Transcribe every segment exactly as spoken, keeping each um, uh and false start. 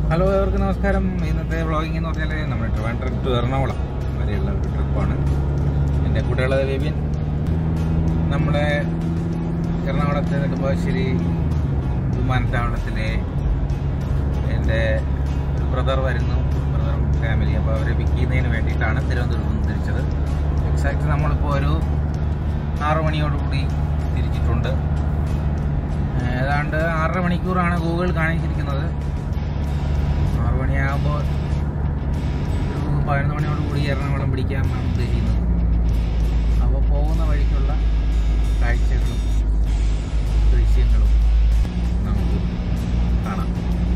Hello, everyone നമസ്കാരം. ഇന്നത്തെ vlogging എന്ന് പറഞ്ഞാൽ നമ്മുടെ ട്രിവാൻഡ്രം ടു എറണാകുളം വരെയുള്ള ഒരു ട്രിപ്പാണ്. എൻ്റെ കൂടെയുള്ളത് വിപിൻ. നമ്മുടെ എറണാകുളത്തെ നെടുമ്പാശ്ശേരി വിമാനത്താവളത്തിലെ എൻ്റെ ബ്രദർ വരുന്നു, ബ്രദറും ഫാമിലി. അപ്പോൾ അവരെ പിക്ക് ചെയ്യുന്നതിന് വേണ്ടിയിട്ടാണ് തിരുവനന്തപുരത്ത് നിന്ന് തിരിച്ചത്. എക്സാക്റ്റ് നമ്മളിപ്പോൾ ഒരു ആറു മണിയോടുകൂടി തിരിച്ചിട്ടുണ്ട്. ഏതാണ്ട് ആറര മണിക്കൂറാണ് ഗൂഗിൾ കാണിച്ചിരിക്കുന്നത്. ആറു മണിയാകുമ്പോൾ ഒരു പതിനൊന്ന് മണിയോടുകൂടി എറണാകുളം പിടിക്കാമെന്നാണ് ഉദ്ദേശിക്കുന്നത്. അപ്പോൾ പോകുന്ന വഴിക്കുള്ള കാഴ്ചകളും ദൃശ്യങ്ങളും നമുക്ക് കാണാം.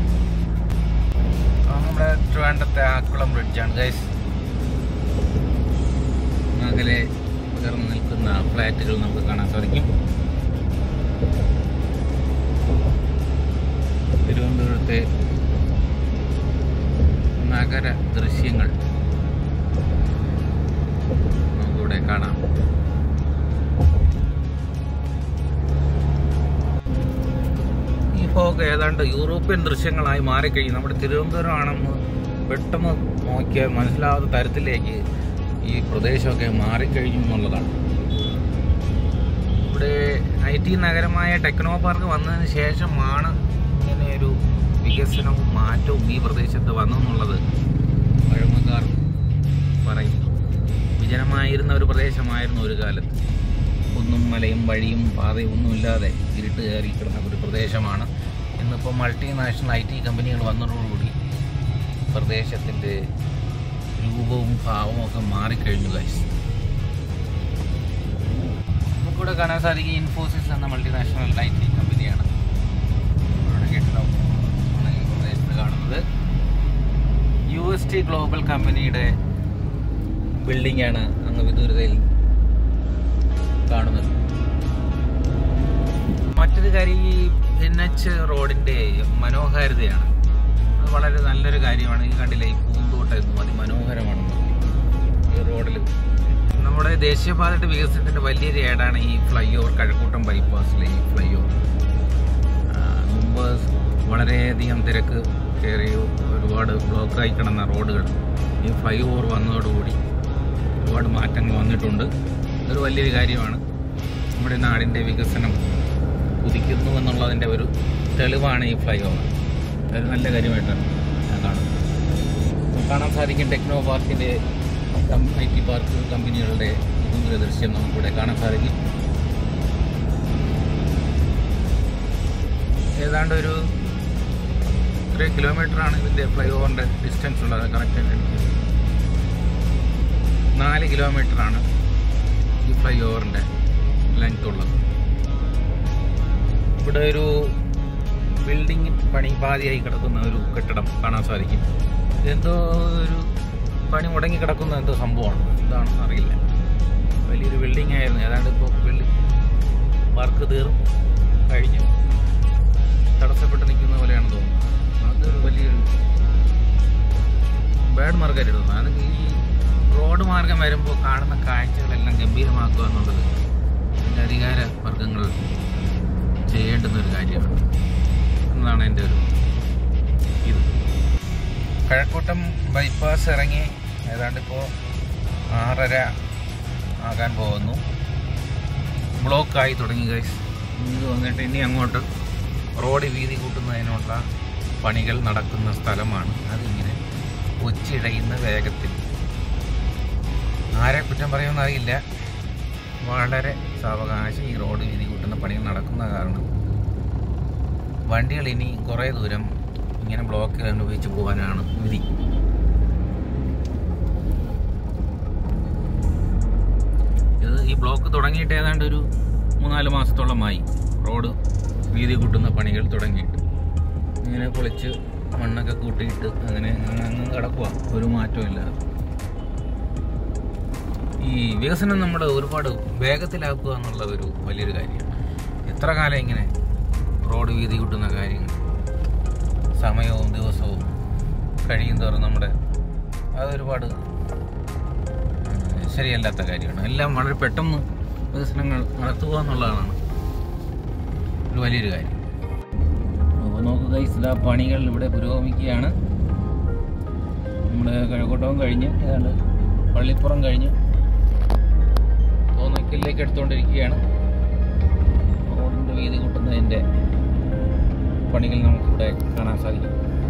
നമ്മുടെ ട്രിവാൻഡ്രത്തെ ആക്കുളം ബ്രിഡ്ജാണ് ഗൈസ്. അകലെ ഉയർന്നു നിൽക്കുന്ന ഫ്ലാറ്റുകൾ നമുക്ക് കാണാൻ സാധിക്കും. തിരുവനന്തപുരത്തെ നഗര ദൃശ്യങ്ങൾ നമുക്കിവിടെ കാണാം. ഈ ഫോഗ് ഏതാണ്ട് യൂറോപ്യൻ ദൃശ്യങ്ങളായി മാറിക്കഴിഞ്ഞു. നമ്മുടെ തിരുവനന്തപുരം ആണെന്ന് പെട്ടെന്ന് നോക്കിയാൽ മനസ്സിലാവാത്ത തരത്തിലേക്ക് ഈ പ്രദേശമൊക്കെ മാറിക്കഴിഞ്ഞു എന്നുള്ളതാണ്. ഇവിടെ ഐ ടി നഗരമായ ടെക്നോ പാർക്ക് വന്നതിന് ശേഷമാണ് ഇങ്ങനെയൊരു വികസനവും മാറ്റവും ഈ പ്രദേശത്ത് വന്നെന്നുള്ളത് പഴമക്കാർ പറയും. വിജനമായിരുന്ന ഒരു പ്രദേശമായിരുന്നു ഒരു കാലത്ത്. ഒന്നും മലയും വഴിയും പാതയും ഒന്നുമില്ലാതെ ഇരുട്ട് കയറി കിടന്ന ഒരു പ്രദേശമാണ്. ഇന്നിപ്പോൾ മൾട്ടിനാഷണൽ ഐ ടി കമ്പനികൾ വന്നതോടുകൂടി പ്രദേശത്തിൻ്റെ രൂപവും ഭാവവും ഒക്കെ മാറിക്കഴിഞ്ഞു ഗൈസ്. നമുക്കിവിടെ കാണാൻ സാധിക്കും ഇൻഫോസിസ് എന്ന മൾട്ടിനാഷണൽ ഐ ടി കമ്പനിയാണ് ഇവിടെ കെട്ടിടം ഈ പ്രദേശത്ത് കാണുന്നത്. യു എസ് ടി ഗ്ലോബൽ കമ്പനിയുടെ ബിൽഡിംഗ് ആണ് അങ്ങ് വിദൂരതയിൽ കാണുന്നത്. മറ്റൊരു കാര്യം ഈ എൻ എച്ച് റോഡിൻ്റെ മനോഹാരിതയാണ്. അത് വളരെ നല്ലൊരു കാര്യമാണ്. ഈ കണ്ടില്ലേ, ഈ പൂന്തോട്ടം അതിമനോഹരമാണെന്ന് ഈ റോഡിൽ. നമ്മുടെ ദേശീയപാതയുടെ വികസനത്തിൻ്റെ വലിയൊരു ഏടാണ് ഈ ഫ്ലൈ ഓവർ, കഴക്കൂട്ടം ബൈപ്പാസിലെ ഈ ഫ്ലൈ ഓവർ. മുമ്പ് വളരെയധികം തിരക്ക് കയറി ഒരുപാട് ബ്ലോക്കായി കിടന്ന റോഡുകൾ ഈ ഫ്ലൈ ഓവർ വന്നതോടുകൂടി ഒരുപാട് മാറ്റങ്ങൾ വന്നിട്ടുണ്ട്. ഇതൊരു വലിയൊരു കാര്യമാണ്. നമ്മുടെ നാടിൻ്റെ വികസനം കുതിക്കുന്നു എന്നുള്ളതിൻ്റെ ഒരു തെളിവാണ് ഈ ഫ്ലൈ ഓവർ. അതൊരു നല്ല കാര്യമായിട്ടാണ് ഞാൻ കാണുന്നത്. കാണാൻ സാധിക്കും ടെക്നോ പാർക്കിൻ്റെ ഐ ടി പാർക്ക് കമ്പനികളുടെ ദൂര ദൃശ്യം നമുക്കിവിടെ കാണാൻ സാധിക്കും. ഏതാണ്ട് ഒരു ഇത്രയും കിലോമീറ്ററാണ് ഇതിൻ്റെ ഫ്ലൈ ഓവറിൻ്റെ ഡിസ്റ്റൻസ് ഉള്ളത്. കറക്റ്റ് നാല് കിലോമീറ്ററാണ് ഈ ഫ്ലൈ ഓവറിൻ്റെ ലെങ്ത് ഉള്ളത്. ഇവിടെ ഒരു ബിൽഡിംഗ് പണി പാതിയായി കിടക്കുന്ന ഒരു കെട്ടിടം കാണാൻ സാധിക്കും. എന്തോ ഒരു പണി മുടങ്ങി കിടക്കുന്ന എന്തോ സംഭവമാണ്, എന്താണെന്ന് അറിയില്ല. വലിയൊരു ബിൽഡിംഗ് ആയിരുന്നു. ഏതാണ്ട് ഇപ്പോൾ ബിൽഡിംഗ് വർക്ക് തീർന്നു കഴിഞ്ഞു തടസ്സപ്പെട്ട് നിൽക്കുന്ന പോലെയാണ് തോന്നുന്നത്. അതൊരു വലിയൊരു ബാഡ് മാർഗമായിരുന്നു. അത് ഈ റോഡ് മാർഗം വരുമ്പോൾ കാണുന്ന കാഴ്ചകളെല്ലാം ഗംഭീരമാക്കുക എന്നുള്ളത് ഇതിൻ്റെ അധികാര വർഗങ്ങൾ ചെയ്യേണ്ടുന്നൊരു കാര്യമാണ് എന്നതാണ് എൻ്റെ ഒരു ഇത്. കഴക്കൂട്ടം ബൈപ്പാസ് ഇറങ്ങി ഏതാണ്ട് ഇപ്പോൾ ആറര ആകാൻ പോകുന്നു. ബ്ലോക്കായി തുടങ്ങി ഗൈസ്. ഇത് വന്നിട്ട് ഇനി അങ്ങോട്ട് റോഡ് വീതി കൂട്ടുന്നതിനുള്ള പണികൾ നടക്കുന്ന സ്ഥലമാണ്. അതിങ്ങനെ ഒച്ചിഴയുന്ന വേഗത്തിൽ. ആരെ കുറ്റം പറയുമെന്ന് അറിയില്ല. വളരെ സാവകാശം ഈ റോഡ് വീതി കൂട്ടുന്ന പണികൾ നടക്കുന്ന കാരണം വണ്ടികൾ ഇനി കുറേ ദൂരം ഇങ്ങനെ ബ്ലോക്ക് അനുഭവിച്ച് പോകാനാണ് വിധി. ഇത് ഈ ബ്ലോക്ക് തുടങ്ങിയിട്ട് ഏതാണ്ട് ഒരു മൂന്നാല് മാസത്തോളമായി റോഡ് വീതി കൂട്ടുന്ന പണികൾ തുടങ്ങിയിട്ട്. ഇങ്ങനെ പൊളിച്ച് മണ്ണൊക്കെ കൂട്ടിയിട്ട് അങ്ങനെ അങ്ങ് കിടക്കുക, ഒരു മാറ്റവും ഇല്ലാതെ. ഈ വികസനം നമ്മൾ ഒരുപാട് വേഗത്തിലാക്കുക എന്നുള്ള ഒരു വലിയൊരു കാര്യമാണ്. എത്ര കാലം ഇങ്ങനെ റോഡ് വീതി കൂട്ടുന്ന കാര്യങ്ങൾ സമയവും ദിവസവും കഴിയും തോറും നമ്മുടെ അതൊരുപാട് ശരിയല്ലാത്ത കാര്യമാണ്. എല്ലാം വളരെ പെട്ടെന്ന് വികസനങ്ങൾ നടത്തുക എന്നുള്ളതാണ് ഒരു വലിയൊരു കാര്യം. നോക്കുക ഗൈസ്, ഇതാ പണികൾ ഇവിടെ പുരോഗമിക്കുകയാണ്. നമ്മുടെ കഴക്കൂട്ടവും കഴിഞ്ഞ് ഏതാണ്ട് പള്ളിപ്പുറം കഴിഞ്ഞ് തോന്നക്കലിലേക്ക് എടുത്തുകൊണ്ടിരിക്കുകയാണ്. റോഡിൻ്റെ വീതി കൂട്ടുന്നതിൻ്റെ പണികൾ നമുക്കിവിടെ കാണാൻ സാധിക്കും.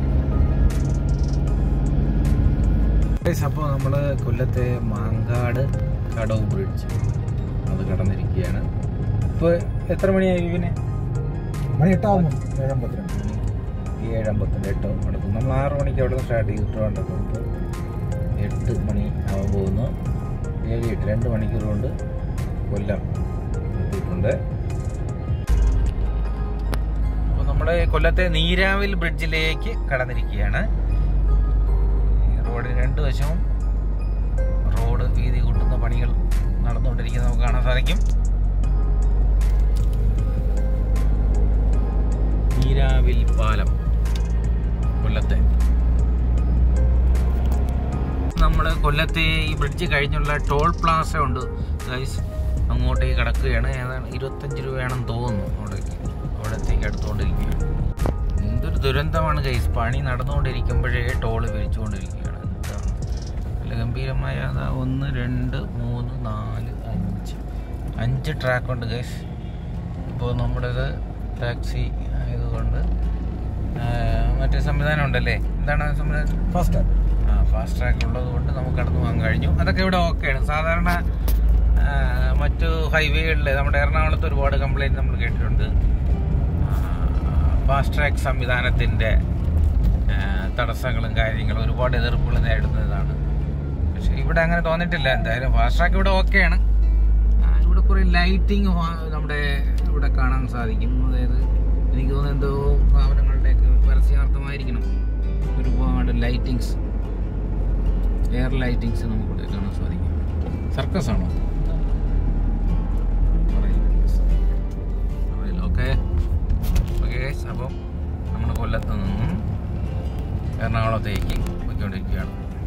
അപ്പോൾ നമ്മൾ കൊല്ലത്തെ മാങ്കാട് കടവ് ബ്രിഡ്ജ് അത് കടന്നിരിക്കുകയാണ്. ഇപ്പോൾ എത്ര മണിയായി? പിന്നെ മണി എട്ടാവുന്നു. ഏഴമ്പത്തിരണ്ട് മണി ഏഴമ്പത്തിരണ്ട് എട്ടോ നടക്കും. നമ്മൾ ആറ് മണിക്ക് അവിടെ നിന്ന് സ്റ്റാർട്ട് ചെയ്തിട്ട് വേണ്ടപ്പോൾ ഇപ്പോൾ എട്ട് മണി ആവാൻ പോകുന്നു. ഏഴ് എട്ട് രണ്ട് മണിക്കൂർ കൊണ്ട് കൊല്ലം എത്തിയിട്ടുണ്ട്. അപ്പോൾ നമ്മുടെ കൊല്ലത്തെ നീരാവിൽ ബ്രിഡ്ജിലേക്ക് കടന്നിരിക്കുകയാണ്. റോഡിന് രണ്ട് വശവും റോഡ് വീതി കൂട്ടുന്ന പണികൾ നടന്നുകൊണ്ടിരിക്കുന്നത് നമുക്ക് കാണാൻ സാധിക്കും. നീരാവിൽ പാലം കൊല്ലത്തെ. നമ്മൾ കൊല്ലത്തെ ഈ ബ്രിഡ്ജ് കഴിഞ്ഞുള്ള ടോൾ പ്ലാസ ഉണ്ട് ഗൈസ്, അങ്ങോട്ടേക്ക് കിടക്കുകയാണ്. ഏതാണ് ഇരുപത്തഞ്ച് രൂപയാണെന്ന് തോന്നുന്നു അവിടേക്ക്, അവിടത്തേക്ക് അടുത്തുകൊണ്ടിരിക്കുകയാണ്. എന്തൊരു ദുരന്തമാണ് ഗൈസ്, പണി നടന്നുകൊണ്ടിരിക്കുമ്പോഴേ ടോള് പിരിച്ചുകൊണ്ടിരിക്കുകയാണ്. നല്ല ഗംഭീരമായ ഒന്ന് രണ്ട് മൂന്ന് നാല് അഞ്ച് അഞ്ച് ട്രാക്കുണ്ട് ഗൈസ്. ഇപ്പോൾ നമ്മുടേത് ടാക്സി ആയതുകൊണ്ട് മറ്റേ സംവിധാനം ഉണ്ടല്ലേ, എന്താണ് സംവിധാനം? Fast track. ആ ഫാസ്റ്റ് ട്രാക്ക് ഉള്ളത് കൊണ്ട് നമുക്ക് കടന്നു പോകാൻ കഴിഞ്ഞു. അതൊക്കെ ഇവിടെ ഓക്കെയാണ്. സാധാരണ മറ്റു ഹൈവേകളിൽ നമ്മുടെ എറണാകുളത്ത് ഒരുപാട് കംപ്ലൈൻറ്റ് നമ്മൾ കേട്ടിട്ടുണ്ട്. ഫാസ്റ്റ് ട്രാക്ക് സംവിധാനത്തിൻ്റെ തടസ്സങ്ങളും കാര്യങ്ങളും ഒരുപാട് എതിർപ്പുകൾ നേരിടുന്നതാണ്. പക്ഷേ ഇവിടെ അങ്ങനെ തോന്നിയിട്ടില്ല. എന്തായാലും ഫാസ്റ്റ് ട്രാക്ക് ഇവിടെ ഓക്കെയാണ്. ഇവിടെ കുറേ ലൈറ്റിങ് നമ്മുടെ ഇവിടെ കാണാൻ സാധിക്കും. അതായത് എനിക്ക് തോന്നുന്നത് എന്തോ സ്ഥാപനങ്ങളുടെയൊക്കെ പരസ്യാർത്ഥമായിരിക്കണം. ഒരുപാട് ലൈറ്റിങ്സ്, എയർ ലൈറ്റിങ്സ് നമുക്കിവിടെ കാണാൻ സാധിക്കും. സർക്കസ് ആണോ? ഓക്കെ ഓക്കെ ഗൈസ്, അപ്പം നമ്മൾ കൊല്ലത്ത് നിന്നും എറണാകുളത്തേക്ക് പോയിക്കൊണ്ടിരിക്കുകയാണ്.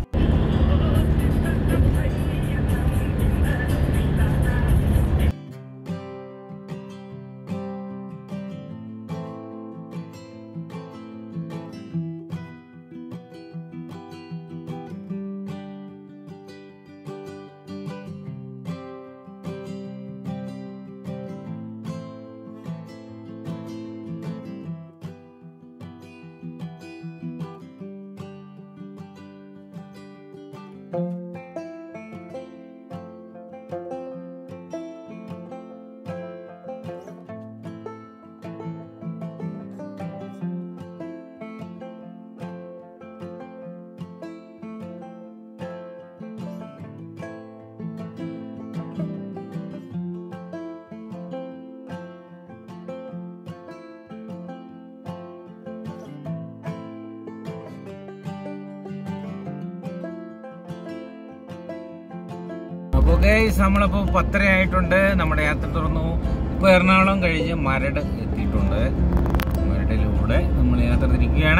അപ്പോൾ ഗൈസ്, നമ്മളിപ്പോൾ പത്തര ആയിട്ടുണ്ട്. നമ്മുടെ യാത്ര തുറന്നു. ഇപ്പോൾ എറണാകുളം കഴിഞ്ഞ് മരട് എത്തിയിട്ടുണ്ട്. മരടിലൂടെ നമ്മൾ യാത്ര തിരിക്കുകയാണ്.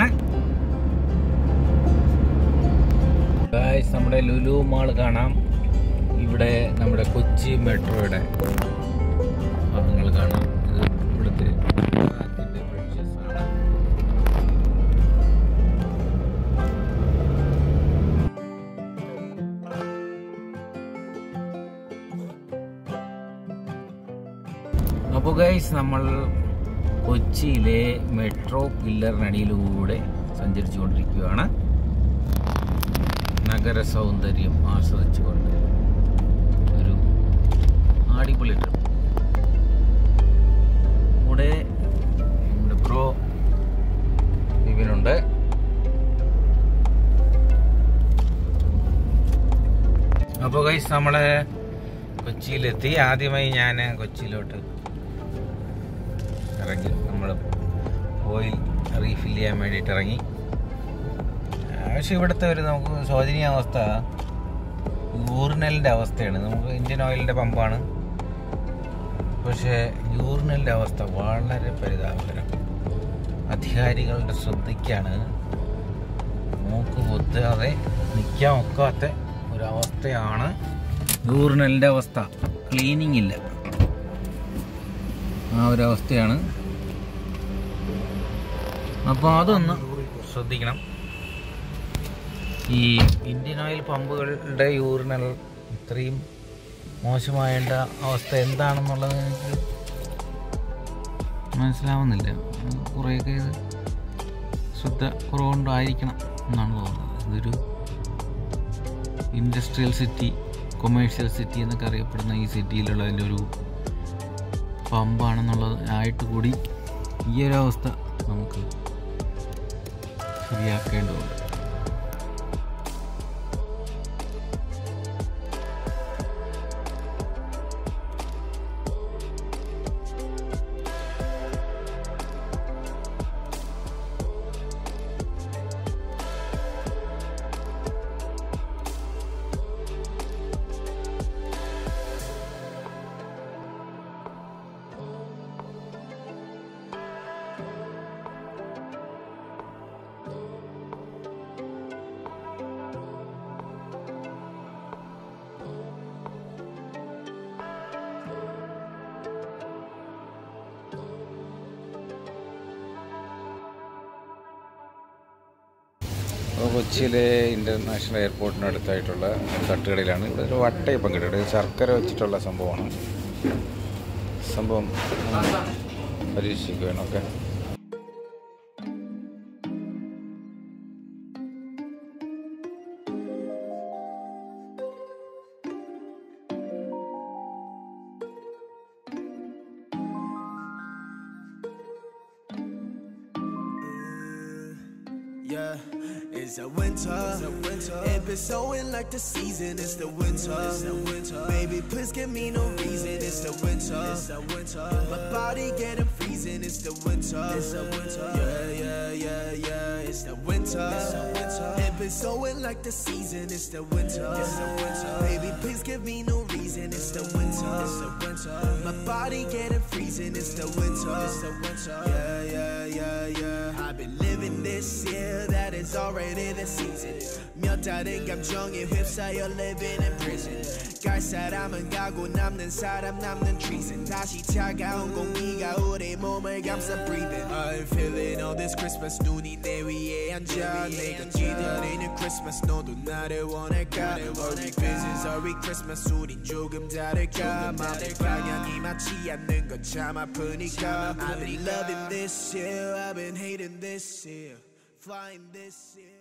ഗൈസ്, നമ്മുടെ ലുലു മാൾ കാണാം. ഇവിടെ നമ്മുടെ കൊച്ചി മെട്രോയുടെ ഭാഗങ്ങൾ കാണാം. ഇത് ഇവിടുത്തെ ബ്രിഡ്ജസ് ആണ്. അപ്പോൾ ഗൈസ്, നമ്മൾ കൊച്ചിയിലെ മെട്രോ പില്ലറിനടിയിലൂടെ സഞ്ചരിച്ചു കൊണ്ടിരിക്കുകയാണ്. നഗര സൗന്ദര്യം ആസ്വദിച്ചുകൊണ്ട് ഒരു അടിപൊളി ട്രിപ്പ്. കൂടെ നമ്മുടെ ബ്രോ വിപിനുണ്ട്. അപ്പോൾ ഗൈസ്, നമ്മൾ കൊച്ചിയിലെത്തി. ആദ്യമായി ഞാൻ കൊച്ചിയിലോട്ട് ഇറങ്ങി. നമ്മൾ ഓയിൽ റീഫിൽ ചെയ്യാൻ വേണ്ടിയിട്ട് ഇറങ്ങി. പക്ഷെ ഇവിടുത്തെ ഒരു നമുക്ക് ശോചനീയാവസ്ഥ യൂറിനലിൻ്റെ അവസ്ഥയാണ്. നമുക്ക് ഇന്ത്യൻ ഓയിലിൻ്റെ പമ്പാണ്, പക്ഷേ യൂറിനലിൻ്റെ അവസ്ഥ വളരെ പരിതാപകരം. അധികാരികളുടെ ശ്രദ്ധയ്ക്കാണ് മൂക്ക് പൊത്താതെ നിൽക്കാൻ ഒക്കാത്ത ഒരവസ്ഥയാണ് യൂറിനലിൻ്റെ അവസ്ഥ. ക്ലീനിങ് ഇല്ല, ആ ഒരവസ്ഥയാണ്. അപ്പോൾ അതൊന്ന് ശ്രദ്ധിക്കണം. ഈ ഇന്ത്യൻ ഓയിൽ പമ്പുകളുടെ യൂറിനൽ ഇത്രയും മോശമായേണ്ട അവസ്ഥ എന്താണെന്നുള്ളത് എനിക്ക് മനസ്സിലാവുന്നില്ല. കുറേയൊക്കെ ഇത് ശ്രദ്ധ കുറവുകൊണ്ടായിരിക്കണം എന്നാണ് തോന്നുന്നത്. ഇതൊരു ഇൻഡസ്ട്രിയൽ സിറ്റി, കൊമേഴ്ഷ്യൽ സിറ്റി എന്നൊക്കെ അറിയപ്പെടുന്ന ഈ സിറ്റിയിലുള്ളതിൻ്റെ ഒരു പമ്പാണെന്നുള്ളത് ആയിട്ട് കൂടി ഈ ഒരു അവസ്ഥ നമുക്ക് ശരിയാക്കേണ്ടതുണ്ട്. കൊച്ചിയിലെ ഇൻ്റർനാഷണൽ എയർപോർട്ടിന് അടുത്തായിട്ടുള്ള തട്ടുകടയിലാണ്. ഇവിടെ ഒരു വട്ടയപ്പം കിട്ടുന്നത്. ശർക്കര വെച്ചിട്ടുള്ള സംഭവമാണ്. സംഭവം പരീക്ഷിക്കുകയാണ്. Okay, yeah, it's the winter. It been snowing like the season. It's the winter. Baby, please give me no reason. It's the winter. My body getting freezing. It's the winter. Yeah, yeah, yeah, yeah. It's the winter. It been snowing like the season. It's the winter. Baby, please give me no reason. It's the winter. My body getting freezing. It's the winter. Yeah, yeah, yeah, yeah. I've been living this year. That is already the season. 몇 달의 감정에 휩싸여 living in prison. 갈 사람은 가고 남는 사람 남는 treason. 다시 차가운 공기가 우리 몸을 감싸 breathing. I'm feeling all this Christmas. 눈이 내 위에 앉아 내가 기다리는 Christmas. 너도 나를 원할까? Are we business? Are we Christmas? 우린 조금 다를까? 마음의 방향이 맞지 않는 건 참 아프니까. I've been loving this year. I've been hating this year. Flying this year.